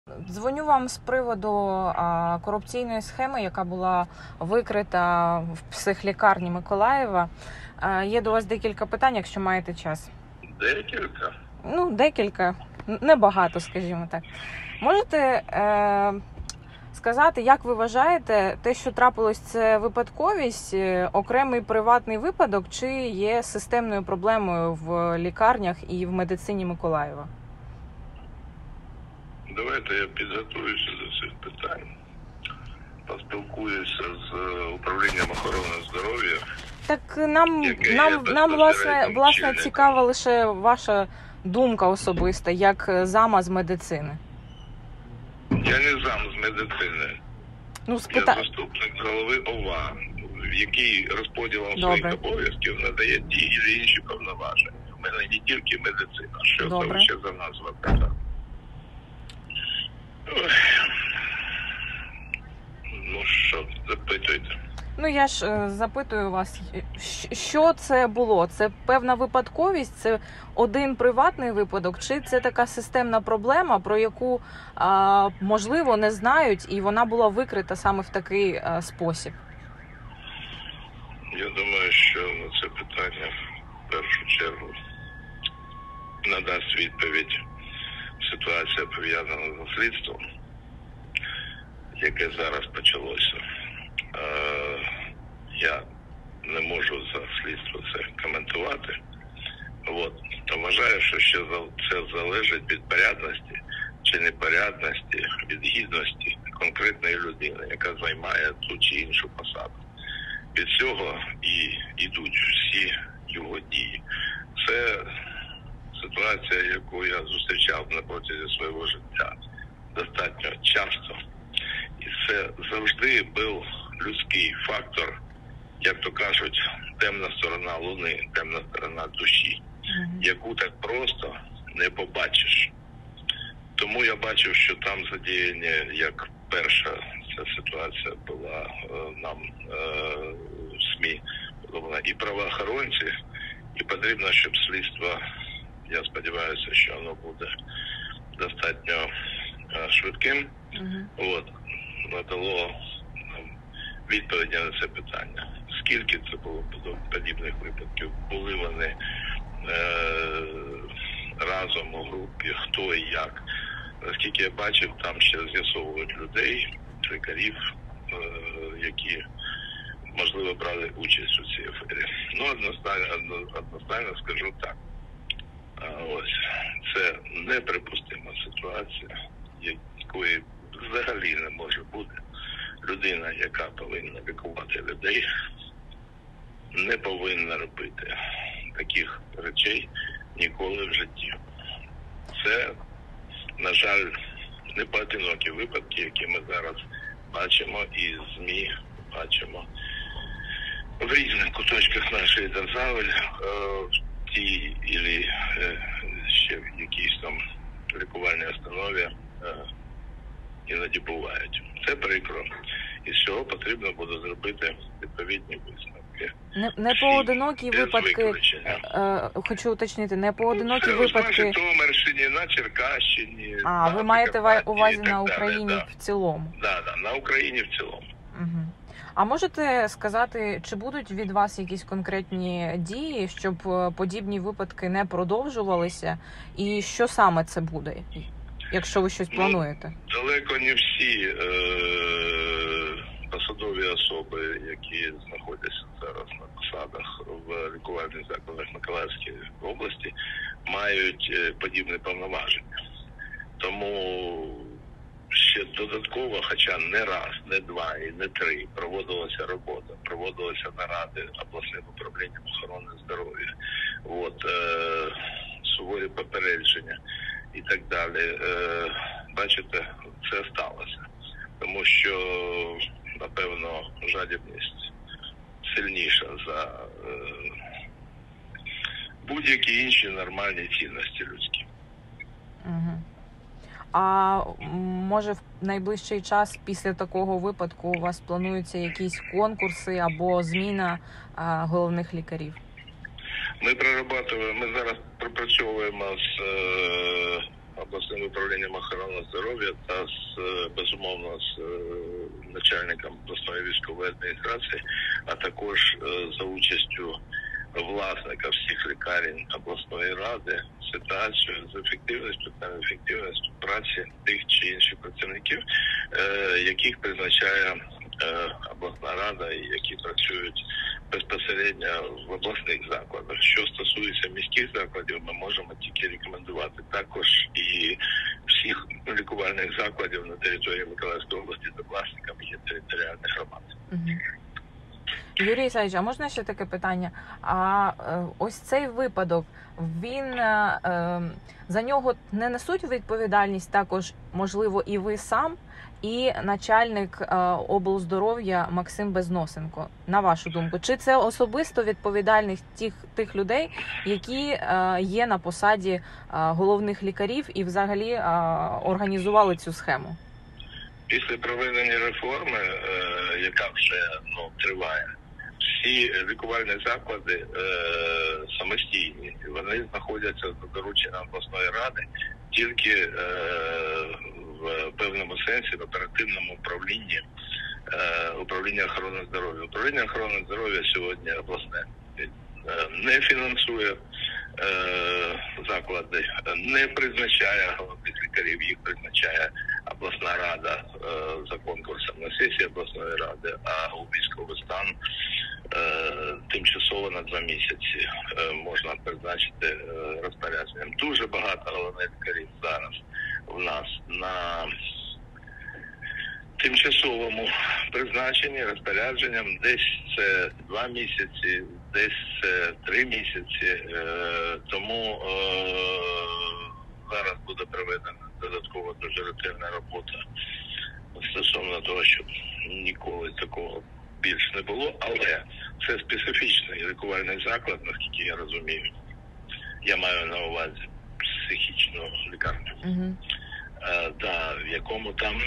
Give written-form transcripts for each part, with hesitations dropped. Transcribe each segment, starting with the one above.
Дзвоню вам з приводу корупційної схеми, яка була викрита в психлікарні Миколаєва. Є до вас декілька питань, якщо маєте час. Декілька? Декілька. Небагато, скажімо так. Можете сказати, як ви вважаєте, те, що трапилось, це випадковість, окремий приватний випадок, чи є системною проблемою в лікарнях і в медицині Миколаєва? Давайте я підготуюся до цих питань, поспілкуюся з управлінням охорони здоров'я. Так нам власне цікава лише ваша думка особиста, як зама з медицини. Я не зам з медицини. Я заступник голови ОВА, який розподілом своїх обов'язків надає ті чи інші повноваження. У мене не тільки медицина. Що це ще за назва така? Ну що, запитуйте. Я ж запитую вас, що це було? Це певна випадковість? Це один приватний випадок? Чи це така системна проблема, про яку, можливо, не знають, і вона була викрита саме в такий спосіб? Я думаю, що на це питання в першу чергу надасть відповідь ситуація, пов'язана з слідством, яке зараз почалося. Я не можу за слідство це коментувати. Вважаю, що ще це залежить від порядності чи непорядності, від гідності конкретної людини, яка займає ту чи іншу посаду. Від цього і йдуть всі його дії. Це ситуація, яку я зустрічав на протязі свого життя достатньо часто. І це завжди був людський фактор, як то кажуть, темна сторона луни, темна сторона душі, яку так просто не побачиш. Тому я бачив, що там задіяні, як перша ця ситуація була нам в СМІ, і правоохоронці, і потрібно, щоб слідство, я сподіваюся, що воно буде достатньо швидким, надало відповіді на це питання. Скільки це було подібних випадків? Були вони разом у групі, хто і як. Наскільки я бачив, там ще з'ясовують людей, лікарів, які, можливо, брали участь у цій афері. Одностайно скажу так. Це неприпустима ситуація, якої взагалі не може бути. Людина, яка повинна лікувати людей, не повинна робити таких речей ніколи в житті. Це, на жаль, не поодинокі випадки, які ми зараз бачимо і ЗМІ бачимо в різних куточках нашої держави, в тій або ще в якійсь там лікувальній установі іноді бувають. Це прикро. І з цього потрібно буде зробити відповідні висновки. Не поодинокі випадки, хочу уточнити, не поодинокі випадки... На Житомирщині, на Черкащині... ви маєте увазі на Україні в цілому? Так, на Україні в цілому. А можете сказати, чи будуть від вас якісь конкретні дії, щоб подібні випадки не продовжувалися? І що саме це буде, якщо ви щось плануєте? Далеко не всі посадові особи, які знаходяться зараз на посадах в лікувальних закладах Миколаївської області, мають подібне повноваження. Тому ще додатково, хоча не раз, не два і не три, проводилася робота, проводилися наради обласним управлінням охорони здоров'я, суворі попередження і так далі. Бачите, це сталося. Тому що, напевно, жадібність сильніша за будь-які інші нормальні цінності людські. А може в найближчий час після такого випадку у вас плануються якісь конкурси або зміна головних лікарів? Ми зараз пропрацьовуємо з обласним управлінням охорони здоров'я та безумовно з начальником обласної військової адміністрації, а також за участю власника всіх лікарень обласної ради ситуацію з ефективністю та неефективністю праці тих чи інших працівників, яких призначає обласна рада і які працюють безпосередньо в обласних закладах. Що стосується міських закладів, ми можемо тільки рекомендувати також і всіх лікувальних закладів на території Миколаївської області та власниками є територіальних громад. Юрій Ісайович, а можна ще таке питання? А ось цей випадок, він за нього не несуть відповідальність також, можливо, і ви сам, і начальник облздоров'я Максим Безносенко, на вашу думку? Чи це особисто відповідальність тих людей, які є на посаді головних лікарів і взагалі організували цю схему? Після проведення реформи, яка вже триває, всі лікувальні заклади самостійні. Вони знаходяться за дорученням обласної ради тільки в певному сенсі в оперативному управлінні управління охорони здоров'я. Управління охорони здоров'я сьогодні обласне не фінансує заклади, не призначає головних лікарів, їх призначає обласна рада за конкурсом на сесії обласної ради, а у військовий стан тимчасово на 2 місяці можна призначити розпорядженням. Дуже багато головних лікарів зараз у нас на тимчасовому призначенні, розпорядженням, десь це 2 місяці, десь це 3 місяці, тому зараз буде проведена додаткова дуже ретельна робота стосовно того, щоб ніколи такого більш не було, але це специфічний лікувальний заклад, наскільки я розумію. Я маю на увазі психічну лікарню. В якому там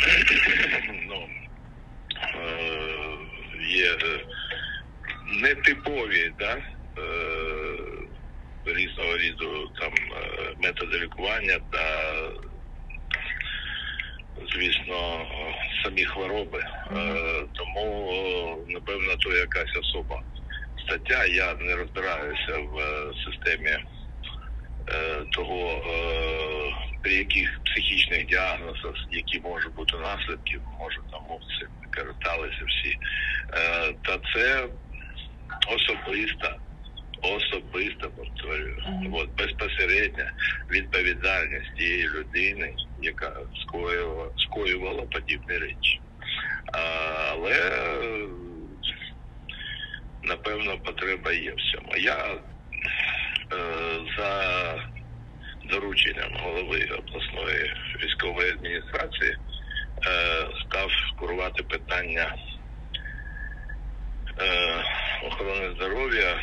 є нетипові різного роду методи лікування та, звісно, самі хвороби. Тому, напевно, то якась особа стаття. Я не розбираюся в системі того, при яких психічних діагнозах, які можуть бути наслідки, може там мовці користалися всі. Та це особиста, повторюю, безпосередня відповідальність тієї людини, яка скоювала подібні речі. Але, напевно, потреба є в цьому. Я за дорученням голови обласної військової адміністрації став курувати питання охорони здоров'я,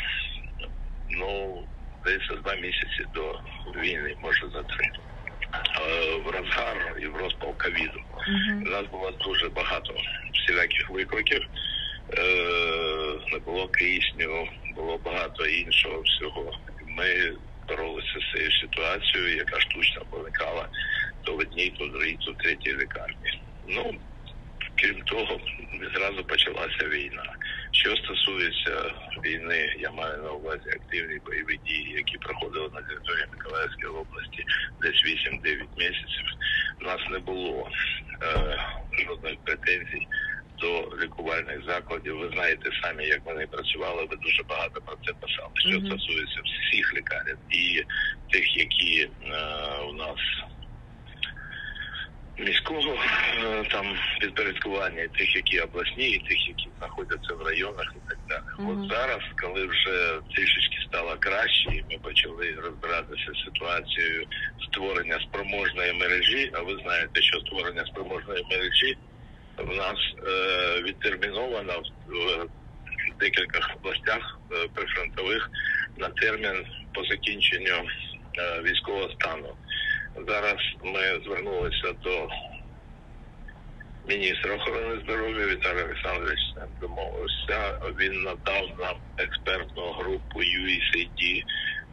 десь за 2 місяці до війни, може за 3. В розгар і в розпал ковіду. У нас було дуже багато всіляких викликів, не було кисню, було багато іншого всього. Ми боролися з цією ситуацією, яка штучно виникала то в одній, то в другій, то в третій лікарні. Крім того, зразу почалася війна. Що стосується війни, я маю на увазі активні бойові дії, які проходили на території Миколаївської області десь 8-9 місяців. У нас не було жодних претензій до лікувальних закладів. Ви знаєте самі, як вони працювали, ви дуже багато про це писали. Що стосується всіх лікарень і тих, які у нас міського підпорядкування, тих, які обласні, і тих, які знаходяться в районах і так далі. От зараз, коли вже трішечки стало краще, і ми почали розбиратися з ситуацією створення спроможної мережі, а ви знаєте, що створення спроможної мережі в нас відтерміновано в декількох областях прифронтових на термін по закінченню військового стану. Зараз ми звернулися до міністра охорони здоров'я Віталія Олександровича, домовився. Він надав нам експертну групу USAID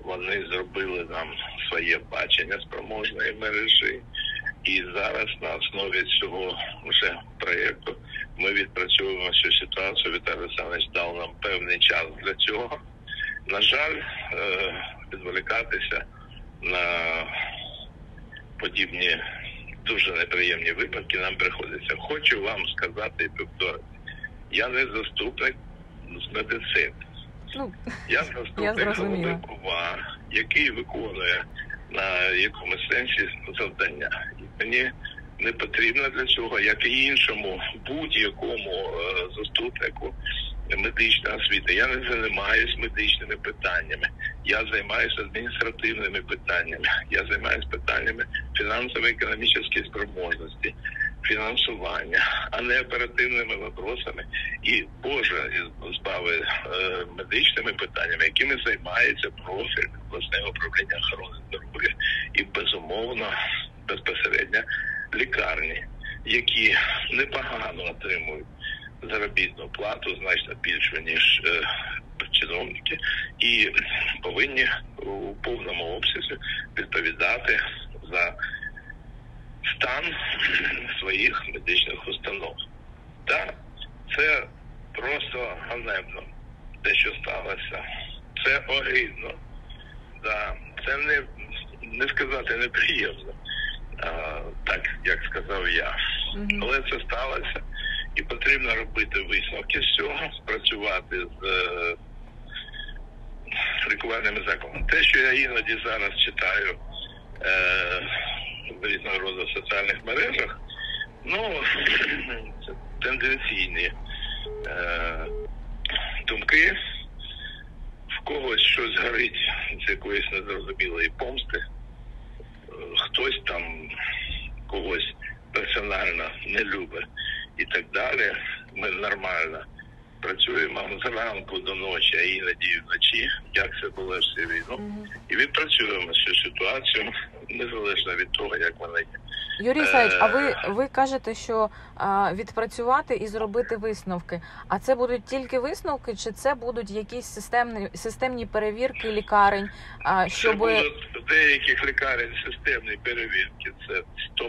вони зробили нам своє бачення спроможної мережі. І зараз на основі цього вже проєкту ми відпрацьовуємо цю ситуацію. Віталій Олександрович дав нам певний час для цього. На жаль, відволікатися на подібні дуже неприємні випадки нам приходиться. Хочу вам сказати і повторити, я не заступник з медицини. Я заступник голови КУВА, який виконує на якомусь сенсі завдання. І мені не потрібно для цього, як і іншому будь-якому заступнику медичної освіти. Я не займаюся медичними питаннями. Я займаюся адміністративними питаннями. Я займаюся питаннями фінансово-економічної спроможності, фінансування, а не оперативними вопросами. І, Боже, збави медичними питаннями, якими займається профіль обласного управління охорони здоров'я і, безумовно, безпосередньо лікарні, які непогано отримують заробітну плату, значно більше, ніж чиновники, і повинні у повному обсязі відповідати за стан своїх медичних установ. Так, це просто ганебно, те, що сталося. Це огидно. Да. Це не сказати неприємно, так, як сказав я. Але це сталося. І потрібно робити висновки з цього, працювати з лікувальними закладами. Те, що я іноді зараз читаю в різного роду соціальних мережах, це тенденційні думки, в когось щось горить з якоїсь незрозумілої помсти, хтось там когось персонально не любить і так далі. Ми нормально працюємо зранку до ночі, а іноді вночі, як це було всю війну. І відпрацюємо цю ситуацію, незалежно від того, як вона є. Юрій Ісаївич, а ви кажете, що відпрацювати і зробити висновки. А це будуть тільки висновки, чи це будуть якісь системні перевірки лікарень? Це будуть деяких лікарень системні перевірки, це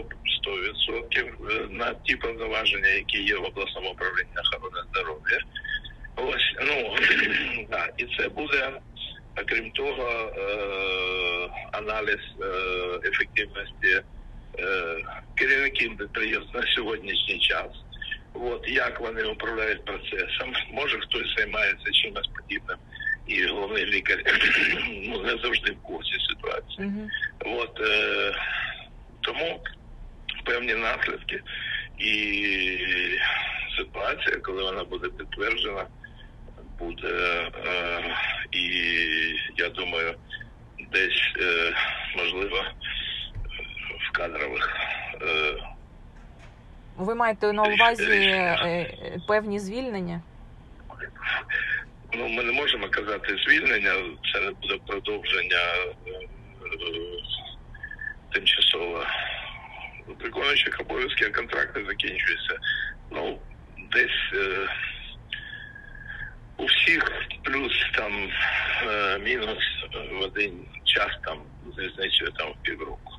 100% на ті повноваження, які є в обласному управлінні охорони здоров'я. Ось, да, і це буде, окрім того, аналіз ефективності керівників підприємств на сьогоднішній час. От, як вони управляють процесом. Може хтось займається чимось подібним. І головний лікар не завжди в курсі ситуації. От, тому певні наслідки і ситуація, коли вона буде підтверджена, буде і, я думаю, десь, можливо, в кадрових. Ви маєте на увазі певні звільнення? Ми не можемо казати звільнення, це не буде продовження тимчасово виконуючих обов'язки, а контракти закінчуються. Десь у всіх плюс там мінус в один час там з різницею там в півроку.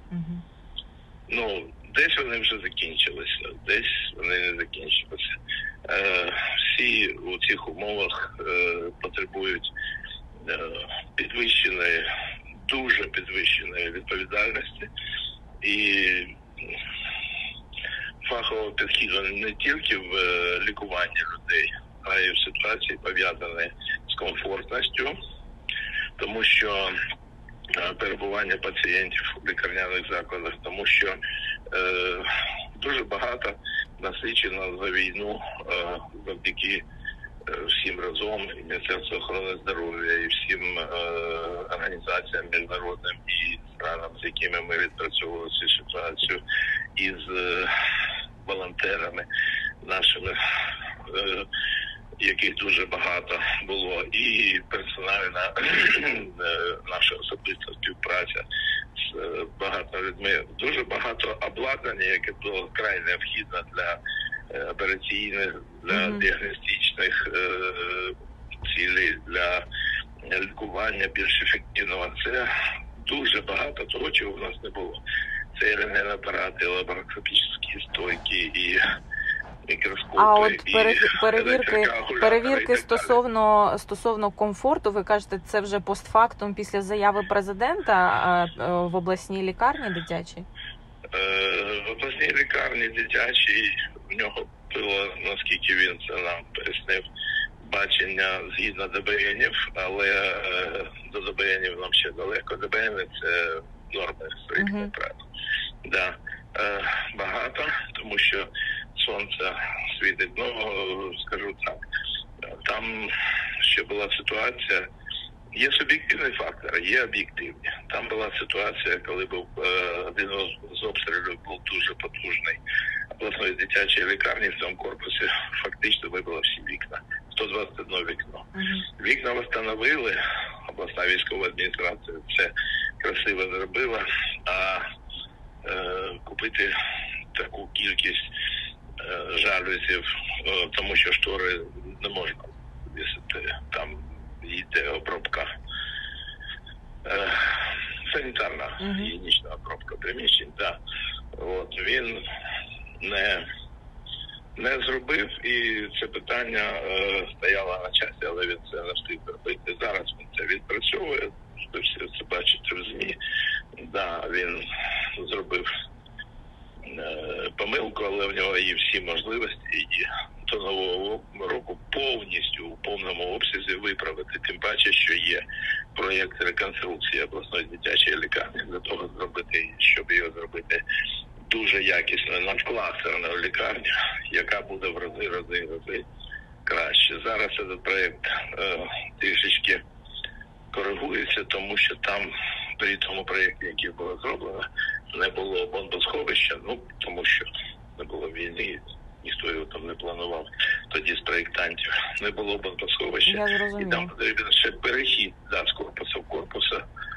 Десь вони вже закінчилися, десь вони не закінчилися. Всі у цих умовах потребують підвищеної, дуже підвищеної відповідальності і фахового підходу не тільки в лікуванні людей, а й в ситуації, пов'язані з комфортністю, тому що перебування пацієнтів у лікарняних закладах, тому що дуже багато насичено за війну завдяки всім разом, і Міністерству охорони здоров'я, і всім організаціям міжнародним і странам, з якими ми відпрацьовували цю ситуацію, і з волонтерами нашими, яких дуже багато було, і персональна наша особиста співпраця з багатьма людьми. Дуже багато обладнання, яке було вкрай необхідно для операційних, для діагностичних цілей, для лікування більш ефективного. Це дуже багато того, чого в нас не було. Це і рентгенапарати, лабороскопічні стойки, і мікроскопи, А от і перевірки стосовно комфорту, ви кажете, це вже постфактум після заяви президента в обласній лікарні дитячій? В обласній лікарні дитячій в нього було, наскільки він це нам пояснив, бачення згідно ДБНів, але до ДБНів нам ще далеко. ДБНи – це норми середнього правила. Да. Багато, тому що сонце світить. Ну, скажу так, там ще була ситуація, є суб'єктивний фактор, є об'єктивні. Там була ситуація, коли був один з обстрілів був дуже потужний обласної дитячої лікарні, в цьому корпусі фактично вибило всі вікна. 121 вікно. Вікна встановили, обласна військова адміністрація це красиво зробила, а купити таку кількість жалюзів, тому що штори не можна вісити, там йде обробка, санітарна гігієнічна обробка приміщень. Да. От, він не зробив, і це питання стояло на часі, але він це не встиг зробити. Зараз він це відпрацьовує, ви всі це бачите в ЗМІ. Да, він зробив помилку, але в нього є всі можливості і до нового року повністю у повному обсязі виправити. Тим паче, що є проєкт реконструкції обласної дитячої лікарні для того зробити, щоб його зробити дуже якісною надкластерною лікарню, яка буде в рази краще. Зараз цей проєкт трішечки коригується, тому що там при тому проєкті, який було зроблено, не було бомбосховища, ну, тому що не було війни, ніхто його там не планував. Тоді з проєктантів не було бомбосховища, і там потрібен ще перехід з корпусу в корпус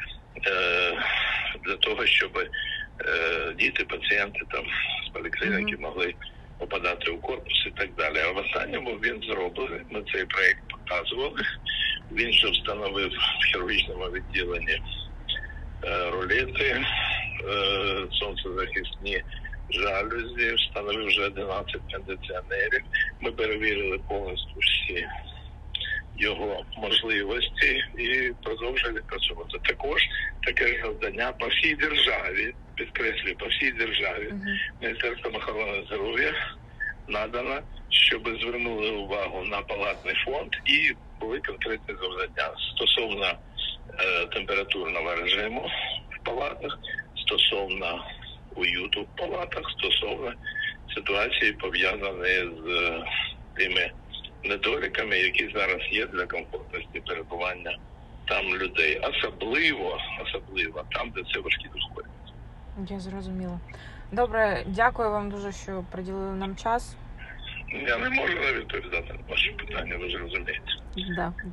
для того, щоб діти, пацієнти там з поліклініки могли попадати у корпус і так далі. А в останньому він зроблений, ми цей проєкт показували. Він ще встановив в хірургічному відділенні рулети, сонцезахисні жалюзі, встановив вже 11 кондиціонерів. Ми перевірили повністю всі його можливості і продовжили працювати. Також таке завдання по всій державі, підкреслюю, по всій державі, Міністерством охорони здоров'я надано, щоб звернули увагу на палатний фонд і були конкретні завдання стосовно температурного режиму в палатах, стосовно уюту в палатах, стосовно ситуації, пов'язаної з тими недоліками, які зараз є для комфортності перебування там людей. Особливо там, де це важкі дошкольники. Я зрозуміла. Добре, дякую вам дуже, що приділили нам час. Я не можу відповідати на ваші питання, ви ж розумієте. Да.